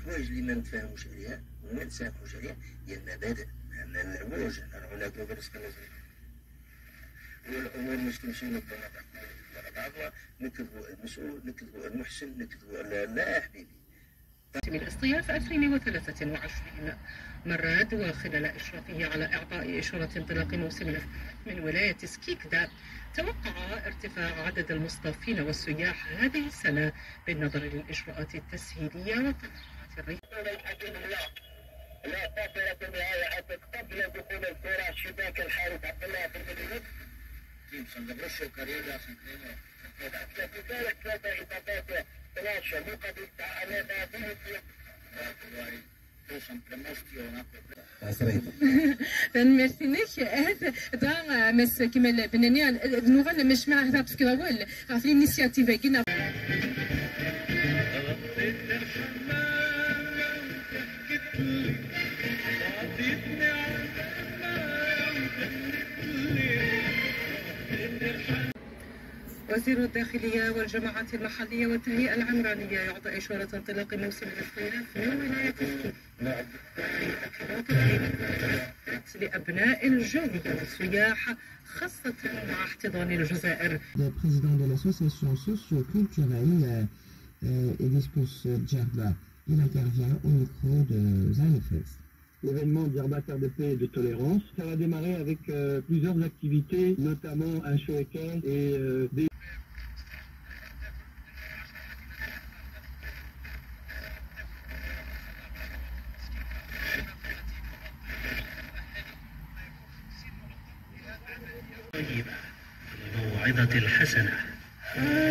الحوايج اللي ما نتفاهموش عليها وما نتسامحوش عليها هي المبادئ. ما نلعبوش نروحوا ناكلوا برزق الناس والامور مش تمشي نظمها على بعضها، نكذبوا المسؤول، نكذبوا المحسن، نكذبوا لا حبيبي. من اصطياف 2023 مراد، وخلال إشرافه على إعطاء إشارة انطلاق موسم من ولاية سكيكدا، توقع ارتفاع عدد المصطافين والسياح هذه السنة بالنظر للإجراءات التسهيلية والتنظيمات الريفية. لا فترة نهاية قبل دخول الكرة شباك الحارس عبد الله بن مدينة. لذلك ثلاثة إضافات 12 مقابل على فنمرسينيش هذا دا مس كمال بناني نوغل مش مع هذا تفكير اول في الانيشياتيف كنا وزير الداخلية والجماعات المحلية والتهيئة العمرانية يعطي إشارة انطلاق موسم الاصطياف من ولاية سكيك لأبناء الجالية والسياح خاصة مع احتضان الجزائر. البريزيدون دو l'association socio-culturelle Edipus Djerba, il intervient au micro de Zanifest. L'événement Djerba Terre de Paix et de Tolérance, ça va démarrer avec plusieurs activités, notamment un showcase et des طيبة الموعظة الحسنة.